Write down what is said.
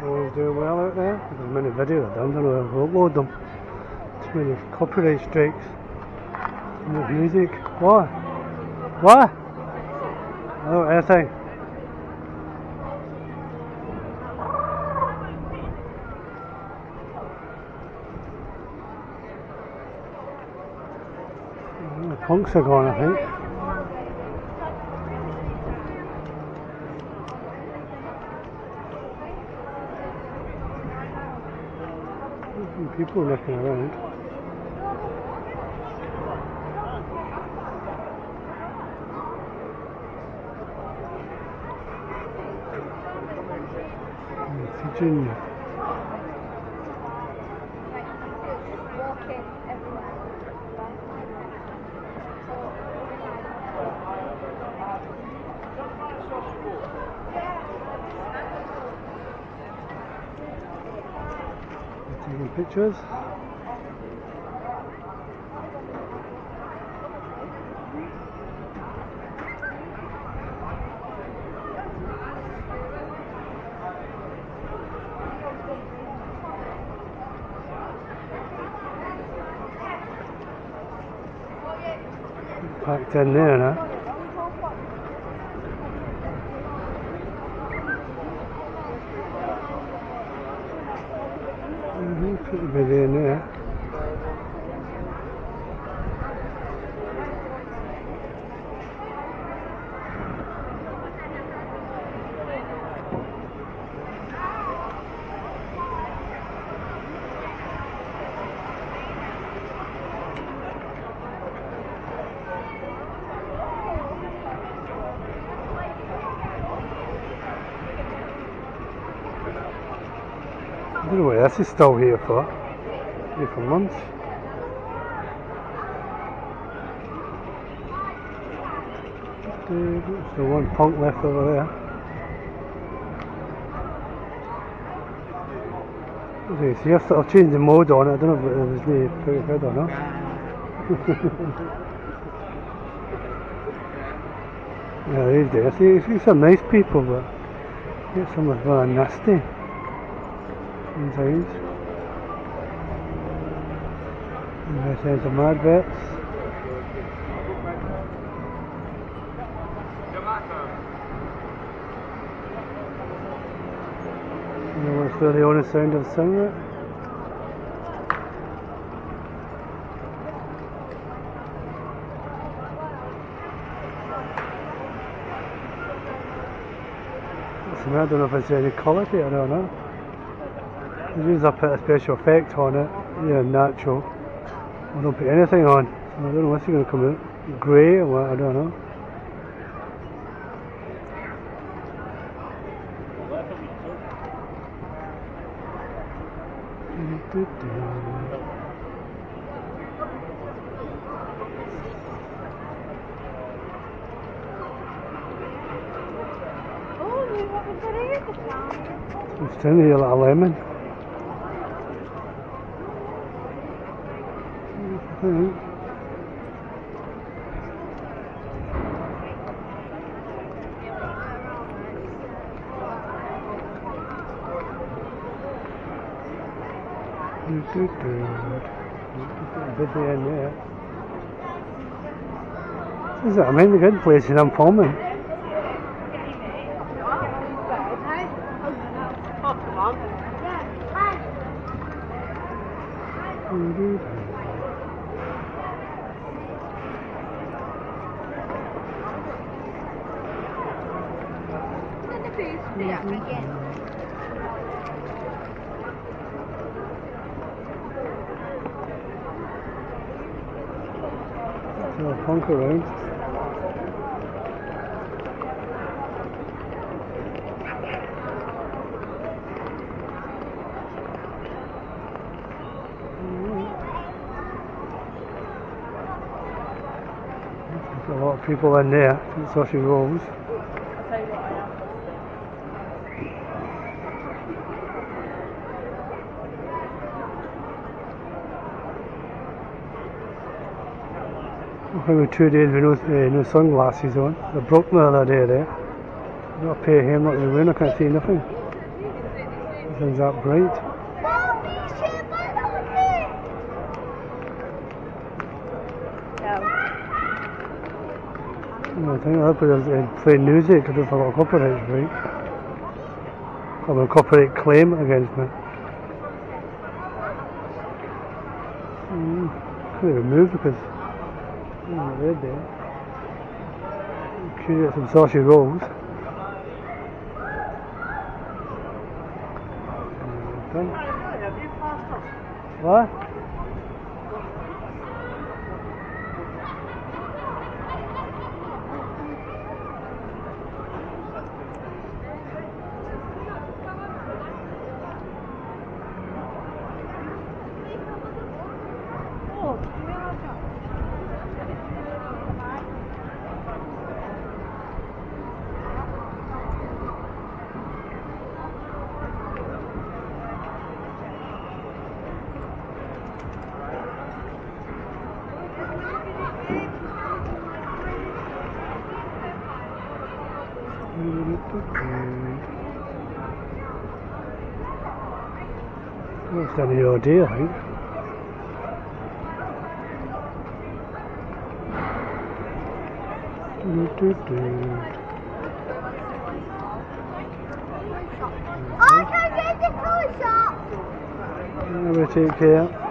Everyone's doing well out there. There's many videos I've done, don't know, I'll upload them. Too many copyright strikes. Too much music. What? What? Oh, anything. The punks are gone, I think. People looking around. Virginia. Taking pictures. Packed in there now. Pretty busy in there. I don't know what this is still here for. Here for months. There's the one punk left over there. Okay, so you have to change the mode on it. I don't know if it was the pretty good or not. Yeah, these days. These are nice people, but get some of them nasty. Inside. And there's some adverts. You want to feel the honest sound of the sunlight? I don't know if it's any quality, I don't know. They usually put a special effect on it, yeah, natural. I don't put anything on, so I don't know what's going to come out. Grey or what, I don't know. It's down here like a lemon. Busy in there. This is a really good place and I'm filming. So I'll punk around. There's a lot of people in there, Sausage Rolls. Maybe 2 days with no sunglasses on. They broke me the other day there. I've got to pay him not to win, I can't see nothing. Nothing's that bright. I think I'll put it play music. I don't think I've got copyright right. I've got a copyright claim against me. Couldn't remove because red there. Create some saucy rolls. Done. What? That's done the idea, I think. I can get the colour shop. Take care.